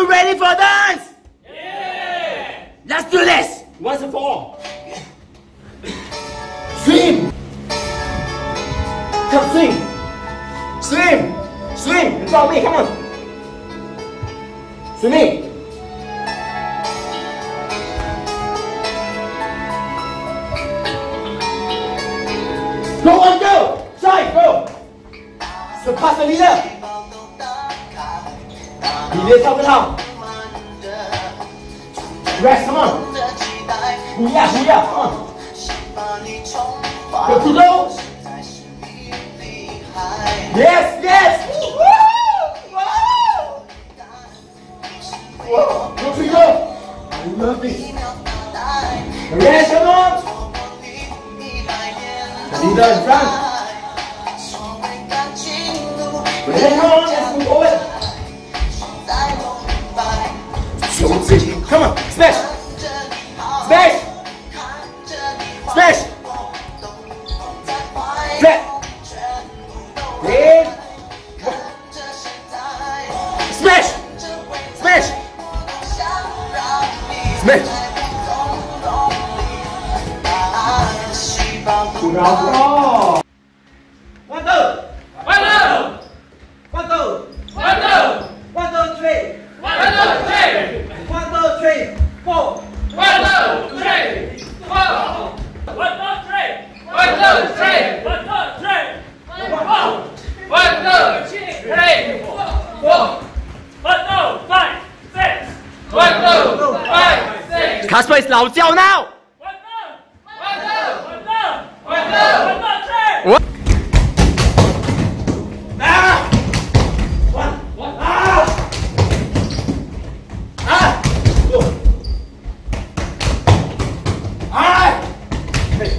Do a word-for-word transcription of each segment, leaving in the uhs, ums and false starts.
you ready for dance? Yeah! Let's do this! Once and for all. Swim! Come swim! Swim! Swim! In front of me, come on! Swimming! Go on, go! Try, go! Surpass the leader! Leader 跳不跳 Rest, come on! Huay, Huay, come on! Go to go! Yes, yes! Whoa! Go to go! I love it! Rest, come on! The leader in front! Rest, come on, let's move forward! Come on, smash! Smash! Smash! Flat! In! Smash! Smash! Smash! Bravo! One, two! One, two! One, two! One, two! One, two, three! One, two, three! One, two, three! Four! One, two, three! Four! One, two, three! One, two, three! One, two, three! Four! One, two, three! Four! One, two, five, six! One, two, five, six! Caspar is 老叫闹 One, two! One, two! One, two! One, two! One, two, three! What? Ah! One! One! Ah! Ah! Two! Ah! Hey!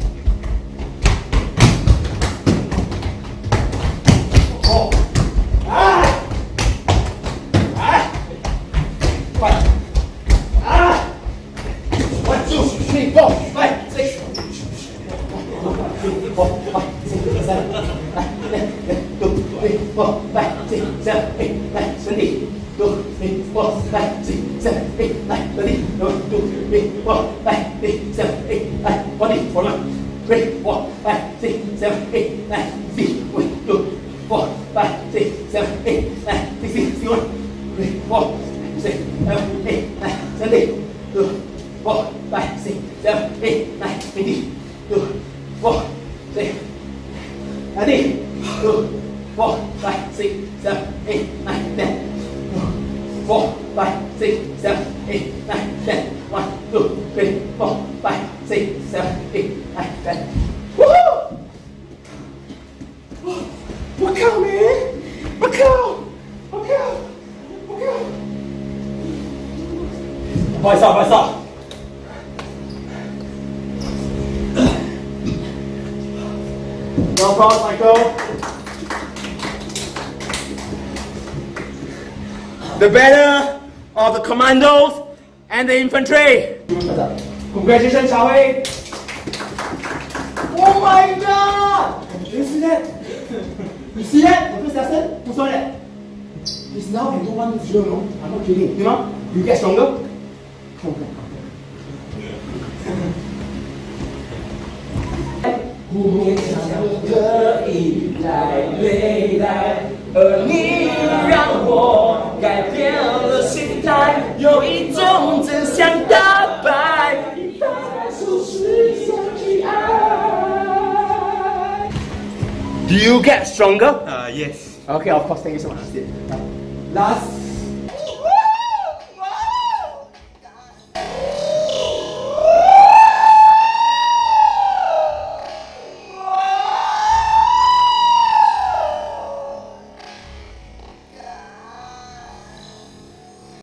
Four! Ah! Ah! Five! Ah! One, two, three, four, five, six. Four, five, six, seven, eight, two, three, four, five, six, seven, eight, nine, twenty. Two, three, four, five, six, seven, eight, nine, thirty. Two, three, four, five, six, seven, eight, nine, forty. For one. Three, four, five, six, seven, eight, nine, sixty. Two, four, five, six, seven, eight, nine, sixty. One. Three, four, six, seven, eight, nine, seventy. Two, four, five, six, seven, eight, nine, eighty. Two, four, six, ninety. Two, four, five, six, seven, eight, nine, ten. Two, four, five, six, seven, eight, nine, ten. One, two, three, four, five, six, seven, eight, nine, ten. Woohoo! Look out, man! Look out! Look out! Look out! Voice out, voice out! No problem, Michael. The banner of the Commandos and the Infantry. Congratulations, Huay! Oh my god! You see that? You see that? The first lesson? Who saw that? He's now can do one zero, no? I'm not kidding. You know? You get stronger? Come on, come on. 不勉强可以来未来，而你让我改变了心态，有一种真相大白，一发出是想去爱。Do you get stronger? Uh, yes. Okay, of course. Thank you so much. Last